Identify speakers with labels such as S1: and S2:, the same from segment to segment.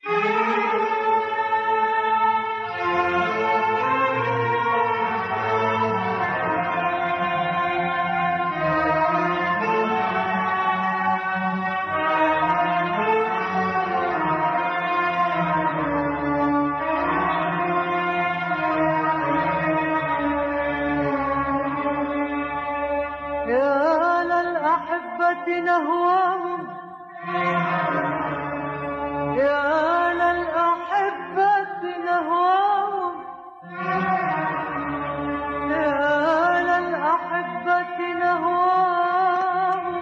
S1: نهواهم يا للأحبة نهواهم يا للأحبة نهواهم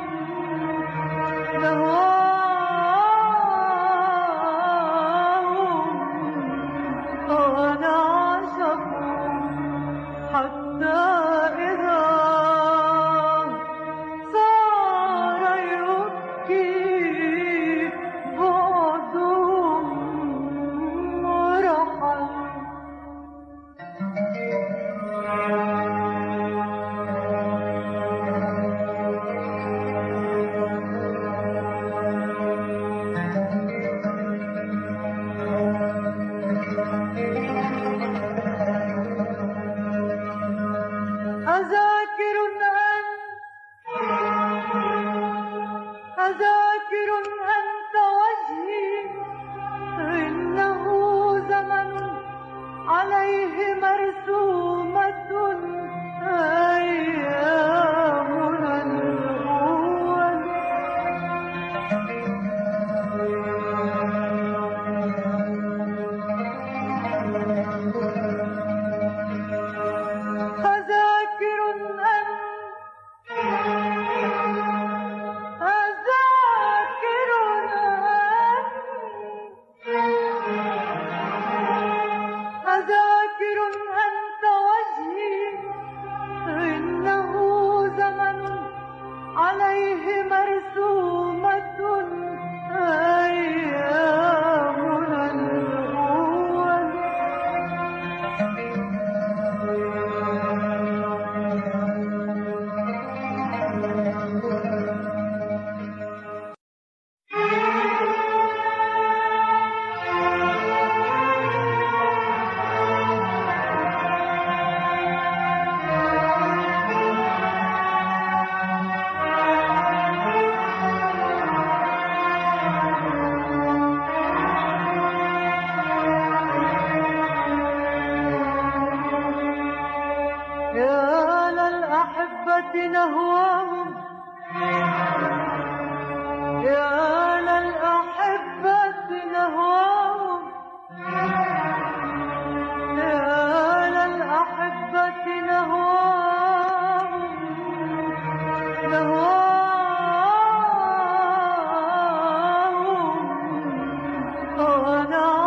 S1: أنا عاشقهم حتى إذا أذاكر أنت وجهي إنه زمن عليه مرسومة أيامنا الأول أذاكر أذاكر أنت وجهي إنه زمن عليه مرسومة أيامنا الأول يا للأحبة نهواهم يا للأحبة نهواهم يا للأحبة نهواهم أنا